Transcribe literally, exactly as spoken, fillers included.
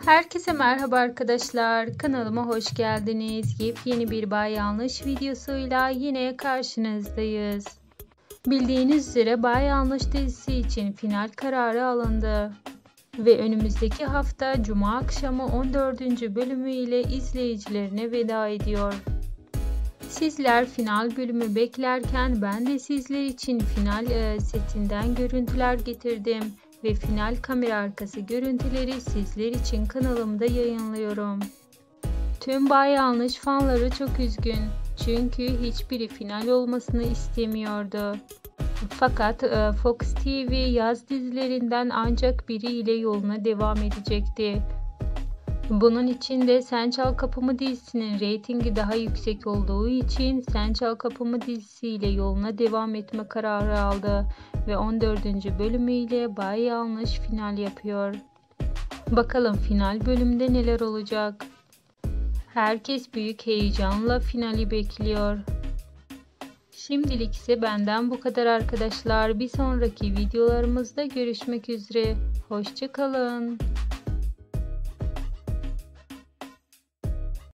Herkese merhaba arkadaşlar. Kanalıma hoş geldiniz. Yepyeni bir Bay Yanlış videosuyla yine karşınızdayız. Bildiğiniz üzere Bay Yanlış dizisi için final kararı alındı. Ve önümüzdeki hafta Cuma akşamı on dördüncü bölümü ile izleyicilerine veda ediyor. Sizler final bölümü beklerken ben de sizler için final setinden görüntüler getirdim. Ve final kamera arkası görüntüleri sizler için kanalımda yayınlıyorum. Tüm Bay Yanlış fanları çok üzgün. Çünkü hiçbiri final olmasını istemiyordu. Fakat Fox T V yaz dizilerinden ancak biriyle yoluna devam edecekti. Bunun için de Sen Çal Kapımı dizisinin reytingi daha yüksek olduğu için Sen Çal Kapımı dizisiyle yoluna devam etme kararı aldı ve on dördüncü bölümüyle Bay Yanlış final yapıyor. Bakalım final bölümde neler olacak? Herkes büyük heyecanla finali bekliyor. Şimdilik ise benden bu kadar arkadaşlar. Bir sonraki videolarımızda görüşmek üzere. Hoşça kalın.